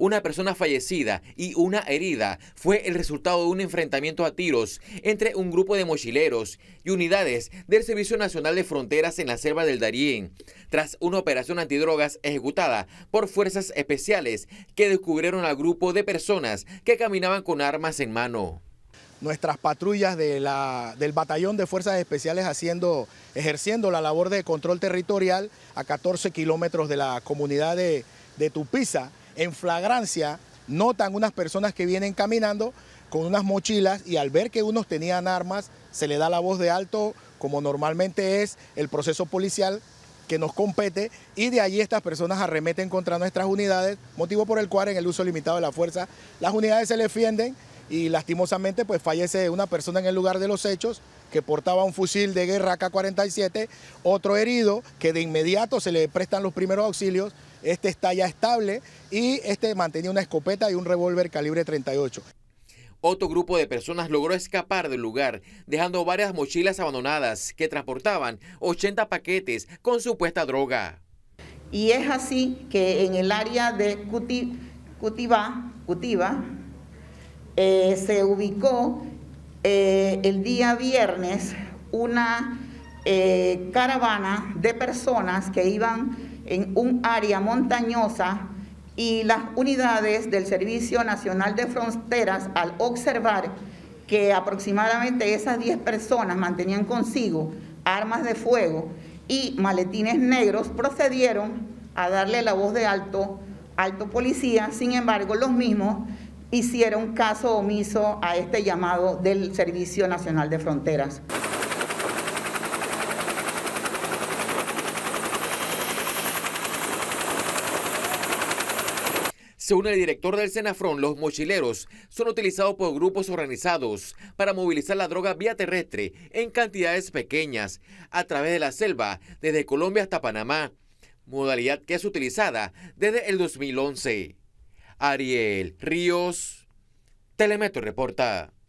Una persona fallecida y una herida fue el resultado de un enfrentamiento a tiros entre un grupo de mochileros y unidades del Servicio Nacional de Fronteras en la selva del Darién, tras una operación antidrogas ejecutada por fuerzas especiales que descubrieron al grupo de personas que caminaban con armas en mano. Nuestras patrullas del batallón de fuerzas especiales ejerciendo la labor de control territorial a 14 kilómetros de la comunidad de Tupiza, en flagrancia, notan unas personas que vienen caminando con unas mochilas y al ver que unos tenían armas, se le da la voz de alto, como normalmente es el proceso policial que nos compete, y de allí estas personas arremeten contra nuestras unidades, motivo por el cual en el uso limitado de la fuerza las unidades se defienden y lastimosamente pues fallece una persona en el lugar de los hechos que portaba un fusil de guerra AK-47, otro herido que de inmediato se le prestan los primeros auxilios, este está ya estable y este mantenía una escopeta y un revólver calibre 38. Otro grupo de personas logró escapar del lugar, dejando varias mochilas abandonadas que transportaban 80 paquetes con supuesta droga. Y es así que en el área de Cutiba, se ubicó el día viernes una caravana de personas que iban en un área montañosa y las unidades del Servicio Nacional de Fronteras, al observar que aproximadamente esas 10 personas mantenían consigo armas de fuego y maletines negros, procedieron a darle la voz de alto policía. Sin embargo, los mismos hicieron caso omiso a este llamado del Servicio Nacional de Fronteras. Según el director del Senafrón, los mochileros son utilizados por grupos organizados para movilizar la droga vía terrestre en cantidades pequeñas a través de la selva desde Colombia hasta Panamá, modalidad que es utilizada desde el 2011. Ariel Ríos, Telemetro reporta.